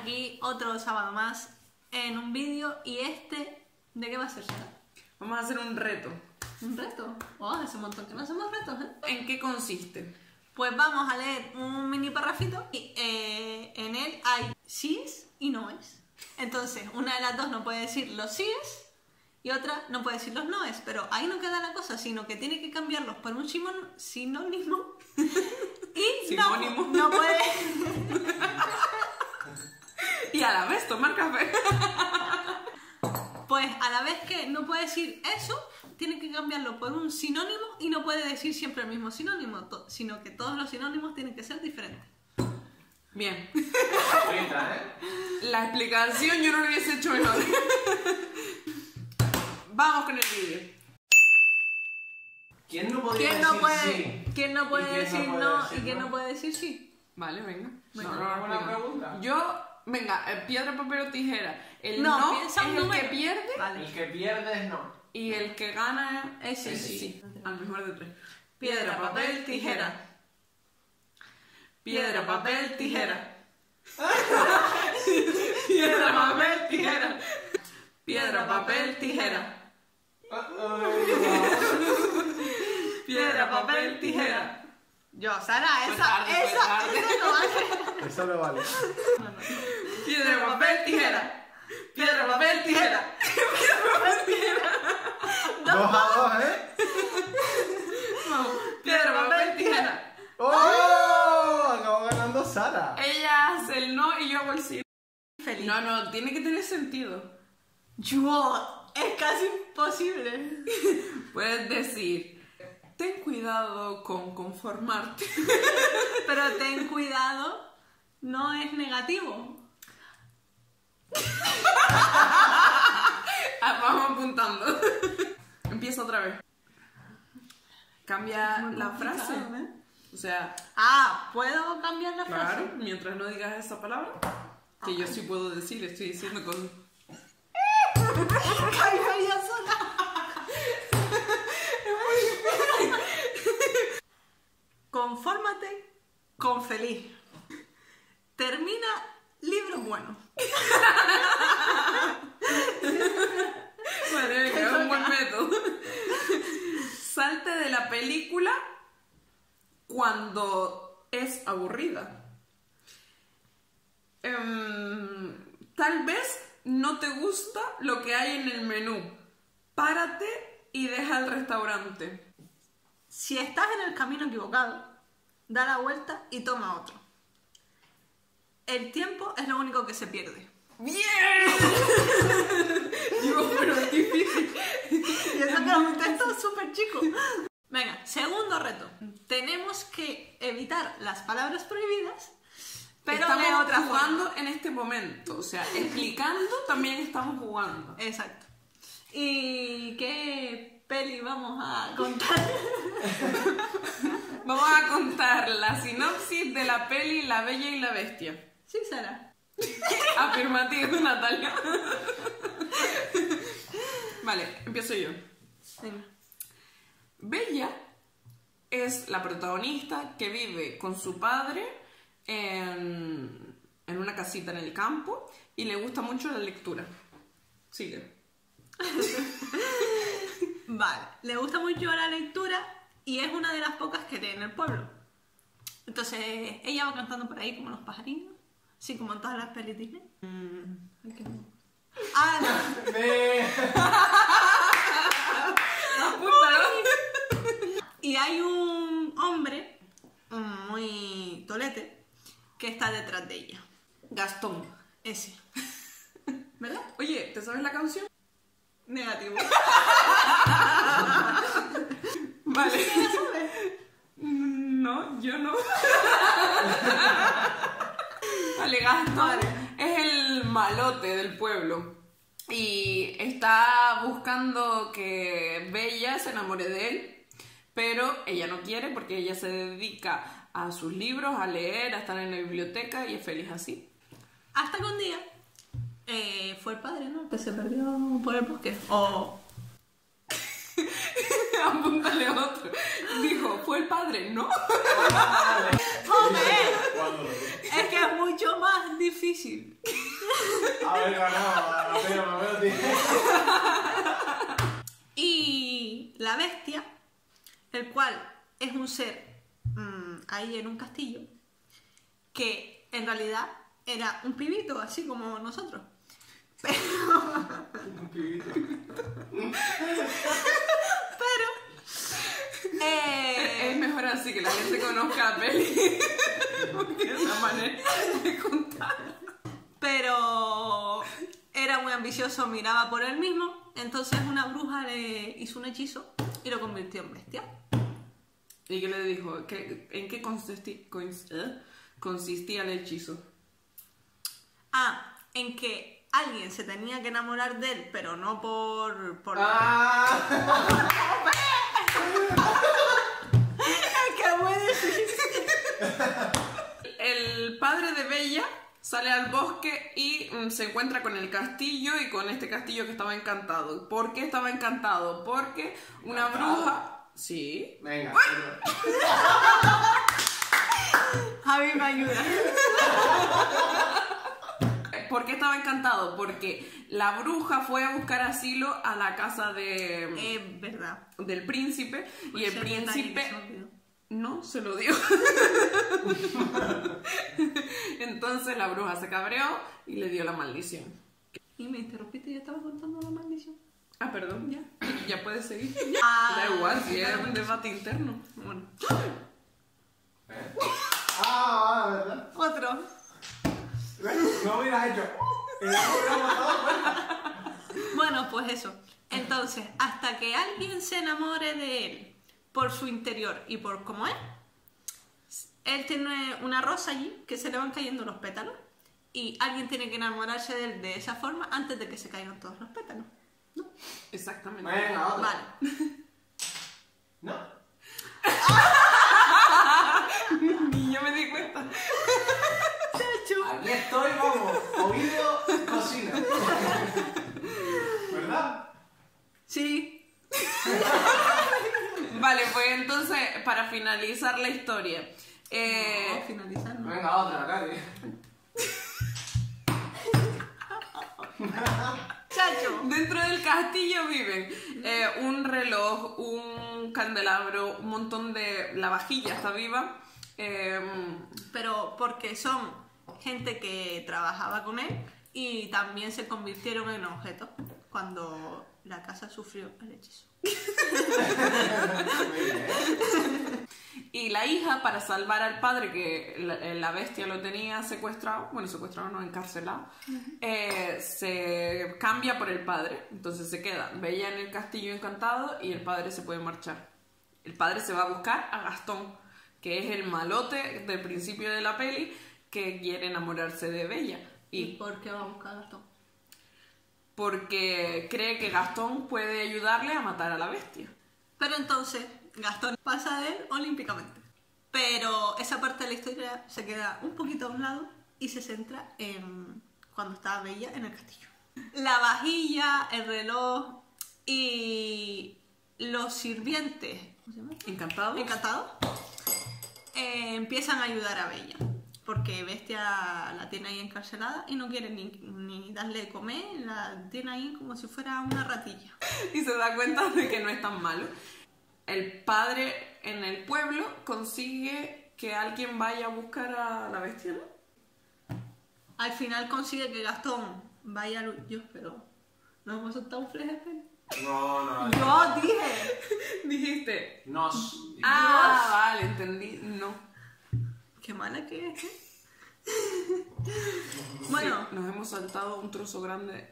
aquí otro sábado más en un vídeo. ¿Y de qué va a ser, Sara? Vamos a hace un reto. ¿Un reto? Oh, hace un montón que no hacemos retos, ¿eh? ¿En qué consiste? Pues vamos a leer un mini parrafito y en él hay síes y noes. Entonces, una de las dos no puede decir los síes y otra no puede decir los noes, pero ahí no queda la cosa, sino que tiene que cambiarlos por un sinónimo y Sinónimo. no puede... Y a la vez tomar café. Pues a la vez que no puede decir eso, tiene que cambiarlo por un sinónimo y no puede decir siempre el mismo sinónimo, sino que todos los sinónimos tienen que ser diferentes. Bien. La explicación yo no lo hubiese hecho mejor. Vamos con el vídeo. ¿Quién no podría decir sí? ¿Quién no puede decir no y quién no puede decir sí? Vale, venga. ¿Buena pregunta? Yo, venga, piedra, papel o tijera. El No, no piensa es un el número. que pierde Vale. El que pierde es no. y el que gana Es sí. sí. Al mejor de tres. Piedra, papel, tijera. Piedra, papel, tijera. Piedra, papel, tijera. Piedra, papel, tijera. Piedra, papel, tijera. Yo, Sara, Fue esa tarde. no vale. Eso no vale. Piedra, papel, tijera. Piedra, papel, tijera. Piedra, papel, tijera. 2-2, ¿eh? Vamos. Piedra, papel, tijera. ¡Oh! Acabó ganando Sara. Ella hace el no y yo hago el sí. Feliz. No, tiene que tener sentido. Yo, es casi imposible. Puedes decir, ten cuidado con conformarte. Pero ten cuidado, no es negativo. Vamos apuntando. Empieza otra vez. Cambia Muy la complicado, frase. ¿eh? O sea, ¿puedo cambiar la frase? claro, mientras no digas esa palabra, que yo sí puedo decir, estoy diciendo con... Callaría sola. Confórmate con feliz. Termina libro bueno. Madre mía, es un buen método. Salte de la película cuando es aburrida. Tal vez no te gusta lo que hay en el menú. Párate y deja el restaurante. Si estás en el camino equivocado, da la vuelta y toma otro. El tiempo es lo único que se pierde. ¡Bien! Digo, pero es difícil. Y eso que es un texto súper chico. Venga, segundo reto. Tenemos que evitar las palabras prohibidas, pero de estamos otra jugando forma. en este momento. O sea, explicando también estamos jugando. Exacto. ¿Y qué peli vamos a contar? Vamos a contar la sinopsis de la peli La Bella y la Bestia. Sí, Sara. Afirmativo, Natalia. Vale, empiezo yo. Venga. Bella es la protagonista que vive con su padre en una casita en el campo y le gusta mucho la lectura. Sigue. Vale. Le gusta mucho la lectura y es una de las pocas que lee en el pueblo. Entonces, ella va cantando por ahí como los pajaritos, así como en todas las pelis Disney. Ay, qué bueno. Ah, no. Y hay un hombre muy tolete que está detrás de ella. Gastón. Ese. ¿Verdad? Oye, ¿te sabes la canción? Negativo. Vale. ¿Sí la sabes? No, yo no. Vale, Gastón Vale. es el malote del pueblo y está buscando que Bella se enamore de él, pero ella no quiere porque ella se dedica a sus libros, a leer, a estar en la biblioteca y es feliz así. Hasta que un día fue el padre, ¿no? Que se perdió por el bosque. O... Apúntale otro. Dijo, fue el padre, ¿no? ¡Joder! Es que es mucho más difícil. A ver, no, tío. Y la bestia, el cual es un ser ahí en un castillo, que en realidad era un pibito, así como nosotros. Un pibito. Es mejor así que la gente conozca la peli. Porque es una manera de contar. Pero era muy ambicioso, miraba por él mismo. Entonces una bruja le hizo un hechizo y lo convirtió en bestia. ¿Y qué le dijo? ¿En qué consistía el hechizo? En que alguien se tenía que enamorar de él, pero no por... ¿Qué voy a decir? El padre de Bella sale al bosque y se encuentra con el castillo y con este castillo que estaba encantado. ¿Por qué estaba encantado? Porque una bruja... Sí. Venga. Javi me ayuda. ¿Por qué estaba encantado? Porque la bruja fue a buscar asilo a la casa Es verdad. del príncipe y el Ese príncipe detalle que se olvidó. no se lo dio. Entonces la bruja se cabreó y le dio la maldición. Y me interrumpiste y yo estaba contando la maldición. Ah, perdón, ya puedes seguir. Ah, Da igual, si es un debate interno. Bueno. ¿Verdad? Otro. No hubieras hecho. Bueno, pues eso. Entonces, hasta que alguien se enamore de él por su interior y por cómo es, él tiene una rosa allí que se le van cayendo los pétalos y alguien tiene que enamorarse de él de esa forma antes de que se caigan todos los pétalos. ¿No? Exactamente. Venga, otro. Vale. ¿No? Ni yo me di cuenta. Aquí estoy, vamos. Oído, cocina. ¿Verdad? Sí. Vale, pues entonces, para finalizar la historia. Vamos a finalizar, ¿no? Venga, otra, Cari. Chacho. Dentro del castillo viven un reloj, un candelabro, un montón de... La vajilla está viva. Pero porque son gente que trabajaba con él y también se convirtieron en objetos cuando la casa sufrió el hechizo. Y la hija, para salvar al padre, que la bestia lo tenía secuestrado, bueno, secuestrado no, encarcelado, se cambia por el padre. Entonces se queda Bella en el castillo encantado y el padre se puede marchar. El padre se va a buscar a Gastón, que es el malote del principio de la peli, que quiere enamorarse de Bella. ¿Y por qué va a buscar a Gastón? Porque cree que Gastón puede ayudarle a matar a la bestia. Pero entonces Gastón pasa de él olímpicamente. Pero esa parte de la historia se queda un poquito a un lado y se centra en cuando estaba Bella en el castillo. La vajilla, el reloj y los sirvientes, ¿cómo se llama? ¿Encantado? Encantados, empiezan a ayudar a Bella. Porque Bestia la tiene ahí encarcelada y no quiere ni darle de comer, la tiene ahí como si fuera una ratilla. Y se da cuenta de que no es tan malo. El padre en el pueblo consigue que alguien vaya a buscar a la bestia, ¿no? Al final consigue que Gastón vaya a Dios, pero nos hemos soltado un fleje. No. Yo dije. Dijiste. Nos. Ah, vale, entendí. No. Qué mala que es. Bueno, Sí, nos hemos saltado un trozo grande.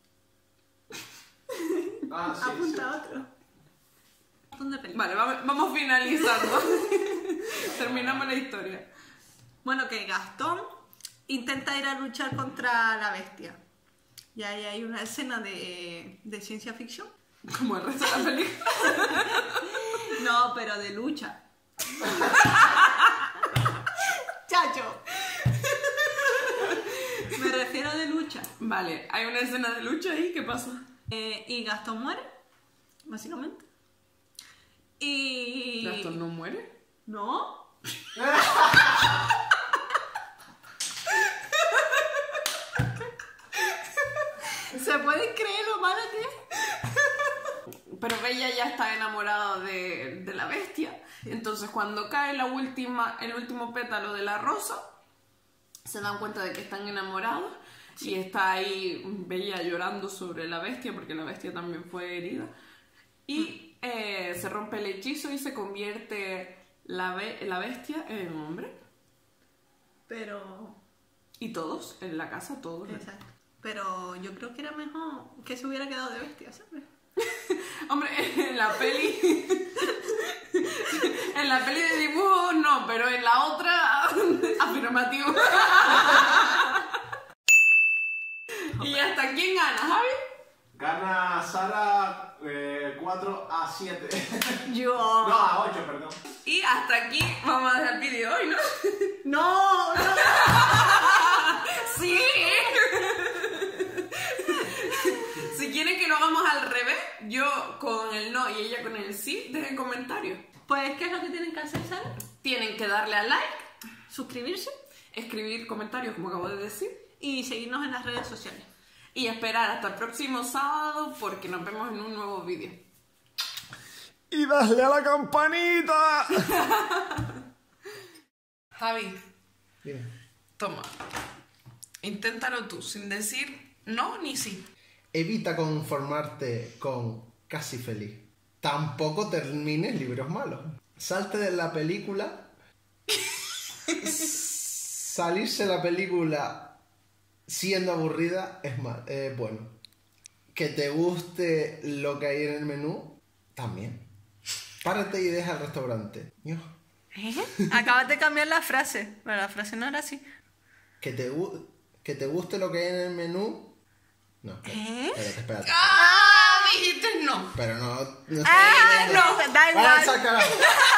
Ah, sí. apunta otro. ¿Dónde película? Vale, vamos finalizando. Terminamos la historia. Bueno, que Gastón intenta ir a luchar contra la bestia. Y ahí hay una escena de ciencia ficción. Como el resto de la película. No, pero de lucha. Chacho. Me refiero de lucha. Vale, hay una escena de lucha ahí, ¿qué pasa? Y Gastón muere, básicamente. Y... ¿Gastón no muere? ¿No? ¿Se pueden creer lo malo que es? Pero Bella ya está enamorada de la bestia. Entonces cuando cae el último pétalo de la rosa, se dan cuenta de que están enamorados. Y está ahí Bella llorando sobre la bestia, porque la bestia también fue herida. Y se rompe el hechizo y se convierte la bestia en hombre. Pero... Y todos, en la casa, todos. Exacto. Pero yo creo que era mejor que se hubiera quedado de bestia, ¿sabes? Hombre, en la peli... en la peli de dibujo no, pero en la otra... afirmativo. ¿Y hasta quién gana, Javi? Gana Sara 4-7. Yo... No, a 8, perdón. Y hasta aquí vamos a dejar el vídeo hoy, ¿no? ¡No! ¡No! ¡Sí! Si quieren que lo hagamos al revés, yo con el no y ella con el sí, dejen comentarios. Pues, ¿qué es lo que tienen que hacer, Sara? Tienen que darle a like, Suscribirse escribir comentarios, como acabo de decir, y seguirnos en las redes sociales. y esperar hasta el próximo sábado porque nos vemos en un nuevo vídeo. ¡Y dale a la campanita! Javi, Dime. toma. Inténtalo tú, sin decir no ni sí. Evita conformarte con casi feliz. Tampoco termines libros malos. Salte de la película. Salirse de la película siendo aburrida es mal, bueno. Que te guste lo que hay en el menú, también. Párate y deja el restaurante. Ño. Acabas de cambiar la frase, pero la frase no era así. Que te guste lo que hay en el menú. No, espérate. ¡Ah! Dijiste no. Pero no ¡Ah, no! Da igual. ¡Vaya, saca!